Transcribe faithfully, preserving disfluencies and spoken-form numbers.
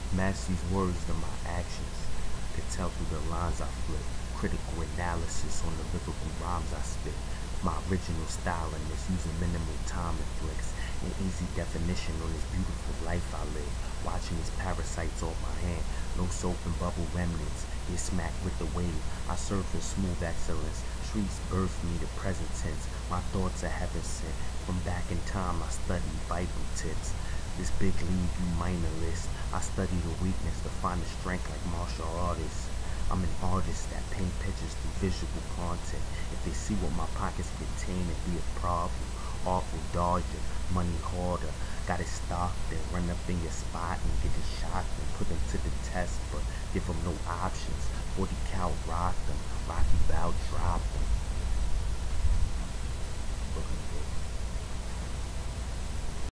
Match these words to my actions. Could tell through the lines I flip. Critical analysis on the lyrical rhymes I spit. My original style in this, using minimal time and flicks. An easy definition on this beautiful life I live. Watching these parasites off my hand. No soap and bubble remnants. Get smacked with the wave. I surface smooth excellence. Streets birth me the present tense. My thoughts are heaven sent. From back in time I study Bible tips. This big league you minor list. I study the weakness to find the strength like martial artists. I'm an artist that paint pictures through visual content. If they see what my pockets contain, it'd be a problem. Awful dodger, money hoarder. Got it stocked and run up in your spot and get it shocked and put them to the test, but give them no options. forty cal rock them, Rocky Bow drop them.